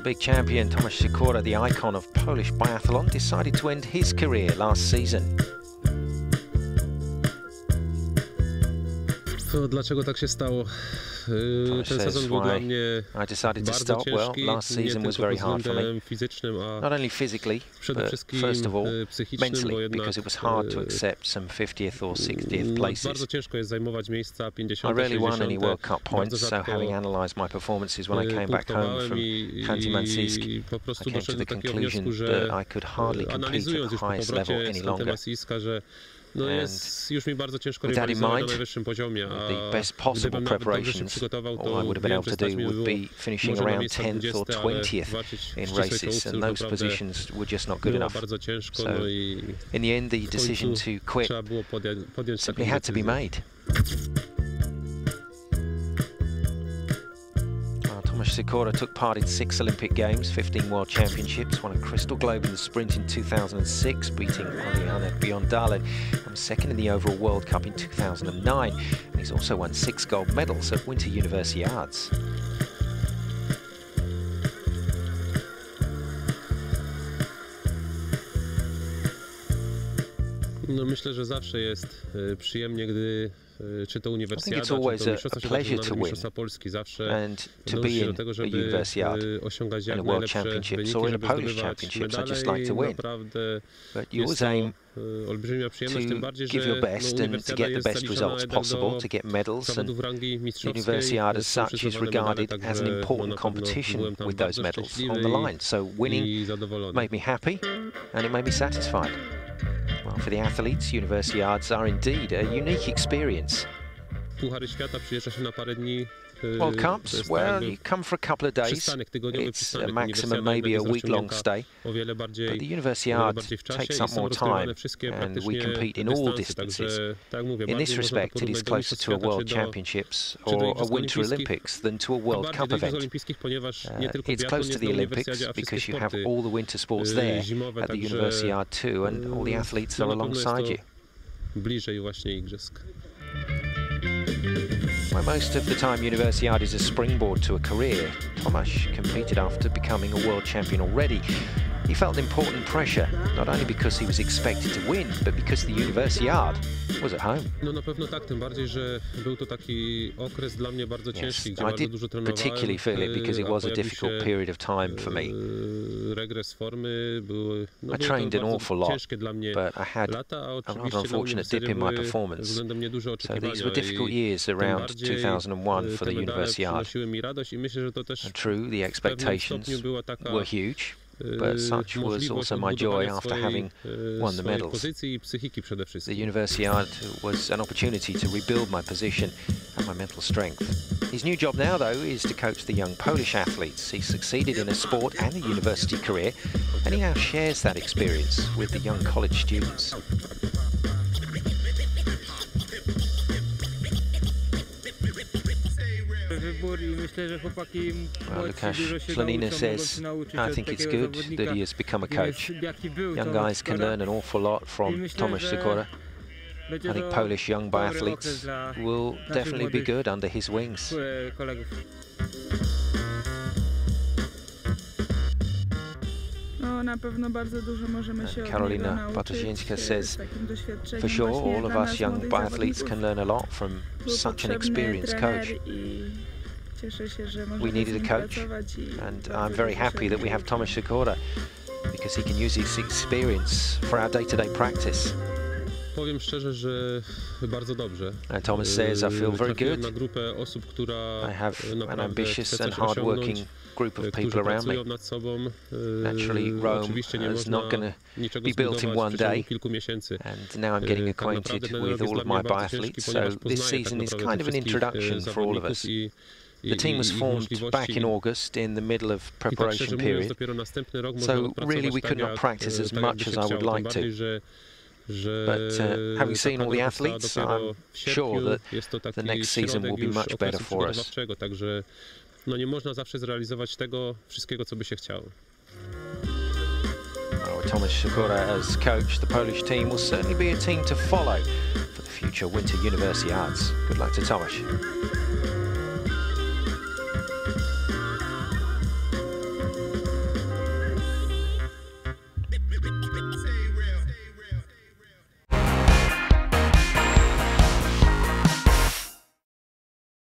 The big champion Tomasz Sikora, the icon of Polish biathlon, decided to end his career last season. To dlaczego tak się stało? Ten sezon był dla mnie bardzo ciężki, nie tylko pod względem fizycznym, a przede wszystkim psychicznym, bo jednak bardzo ciężko jest zajmować miejsca 50, 60. Bardzo rzadko punktowałem i po prostu doszedłem do takiego wniosku, że analizując już po powrocie z Kęty-Masyjska, że no jest już mi bardzo ciężko rywalizować na najwyższym poziomie, a gdybym nawet dobrze się przygotował, to wiem, że stać mi było może na miejsca 20, ale walczyć w ścisłej czołówce było bardzo ciężko, no i w końcu trzeba było podjąć taką decyzję. Tomasz Sikora took part in 6 Olympic Games, 15 World Championships, won a Crystal Globe in the sprint in 2006, beating Oliana Biondale, and second in the overall World Cup in 2009. And he's also won 6 gold medals at Winter Universiades. No myślę, że zawsze jest przyjemnie, gdy czy to Uniwersjada, czy to Mistrzostwa Świata, czy nawet Mistrzostwa Polski, zawsze dąży się do tego, żeby osiągać jak najlepsze wyniki, żeby zdobywać medale i naprawdę jest to olbrzymia przyjemność, tym bardziej, że Uniwersjada jest zaliczona do zawodów rangi mistrzowskiej, są przyznawane medale, także byłem tam bardzo szczęśliwy i zadowolony. Well, for the athletes, Universiades are indeed a unique experience. Puchary świata przyjeżdża się na parę dni. World Cups, well, you come for a couple of days. It's a maximum, maybe a week-long stay. But the Universiade takes up more time, and we compete in all distances. In this respect, it is closer to a World Championships or a Winter Olympics than to a World Cup event. It's close to the Olympics because you have all the winter sports there at the Universiade too, and all the athletes are alongside you. Bliżej właśnie igrzysk. Well, most of the time, Universiade is a springboard to a career. Tomasz competed after becoming a world champion already. He felt important pressure, not only because he was expected to win, but because the Universiade was at home. No na pewno tak, tym bardziej, że był to taki okres dla mnie bardzo ciężki, gdzie bardzo dużo trenowałem. Particularly feel it because it was a difficult period of time for me. Regres formy były trained an awful lot, ciężkie dla mnie lata, a oczywiście an unfortunate dip in my performance. Względem mnie duże oczekiwania. So these were difficult years around 2001 for the Universiade. Przynosiły mi radość i myślę, że to też true, the expectations were huge. But such was also my joy after having won the medals. The Universiade was an opportunity to rebuild my position and my mental strength. His new job now, though, is to coach the young Polish athletes. He succeeded in a sport and a university career, and he now shares that experience with the young college students. Well, Łukasz Słonina says, I think it's good that he has become a coach. Young guys can learn an awful lot from Tomasz Sikora. I think Polish young biathletes will definitely be good under his wings. Karolina Bartosińska says, for sure, all of us young biathletes can learn a lot from such an experienced coach. We needed a coach, and I'm very happy that we have Tomasz Sikora, because he can use his experience for our day-to-day practice. Powiem szczerze, że bardzo dobrze. And Tomasz says, I feel very good. Na grupę osób, która I have an ambitious and hard-working group of people around me. Naturally, Rome is not going to be built in one day, and now I'm getting acquainted with all of my biathletes, so this season is kind of an introduction for all of us. The team was formed back in August in the middle of preparation period, so really we could not practice as much as I would like to. But having seen all the athletes, I'm sure that the next season will be much better for us. No nie można zawsze zrealizować tego wszystkiego, co by się chciało. Tomasz Sikora as coach, the Polish team will certainly be a team to follow for the future Winter Universiades. Good luck to Tomasz.